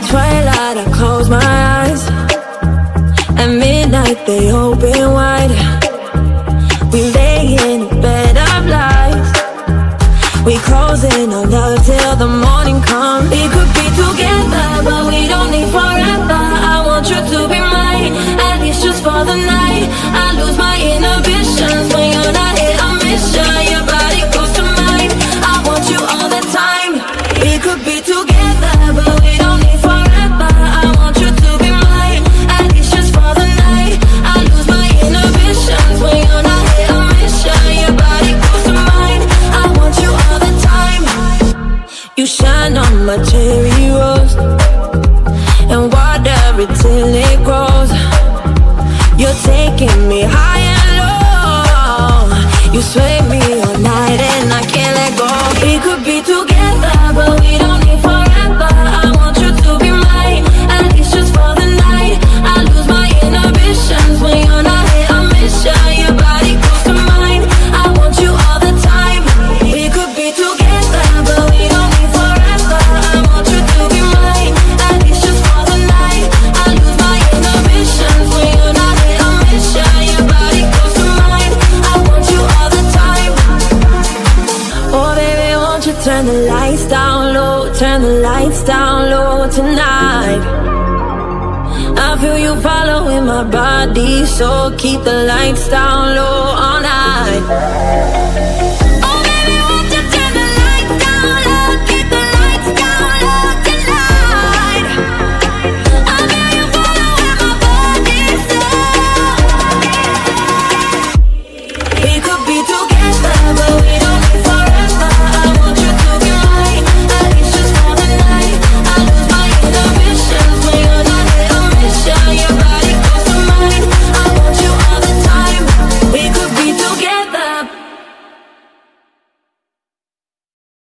twilight, I close my eyes. At midnight, they open wide. We lay in a bed of lies. We closing our love till the morning comes. We could be together, but we don't need forever. I want you to be mine, at least just for the night. I lose my inhibitions when you're not here. I miss you, your body close to mine. I want you all the time. We could be together, but we don't need forever. I want you to be mine, at least just for the night. I lose my inhibitions when you're not here. I miss you, your body close to mine. I want you all the time. You shine on my cherry rose and water it till it grows. You're taking me high and low. You sway me all night and I can't let go. We could be together, but we don't need forever. I want you to be mine, at least just for the night. I lose my inhibitions when you're not here. I miss you, your body close to mine. I want you all the time. We could be together, but we don't need forever. I want you to be mine, at least just for the night. I lose my inhibitions when you're not here. I miss you, your body close to mine. I want you all the time. Oh baby, won't you turn the lights down low, turn the lights down low tonight. I feel you following my body, so keep the lights down low.